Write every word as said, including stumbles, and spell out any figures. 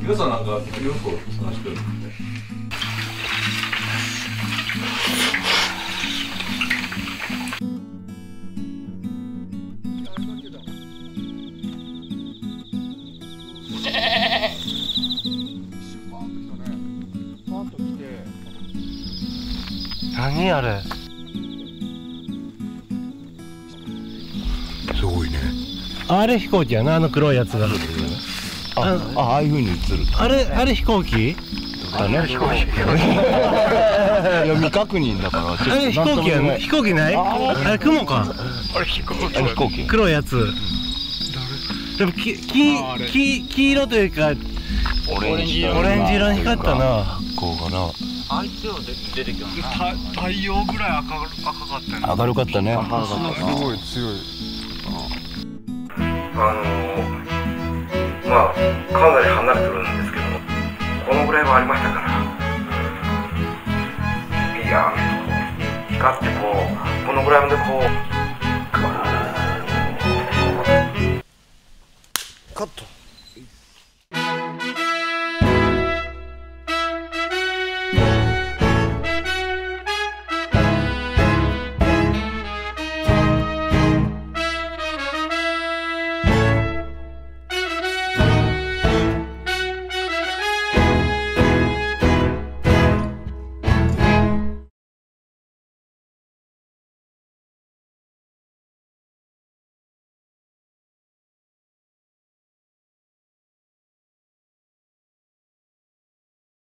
皆さんなんかよく探してるんですね。 何あれ。 すごいね。 あれ飛行機やな、あの黒いやつが。 あ、あ、ああいう風に映る。 あれ、あれ飛行機。 だね。飛行機。いや、未確認だから。 あれ飛行機やね。飛行機ない。あれ雲か。 あれ飛行機。あれ飛行機。 黒いやつ。でも、き、き、き、黄色というか。 オレンジ色。 オレンジ色に光ったな。 こうかな。 あいつよ出てきた。 太陽ぐらい赤赤かったね。 明るかったね。 すごい強い。 あのまあかなり離れてるんですけども、このぐらいはありましたから、いや光ってこうこのぐらいまでこうカット。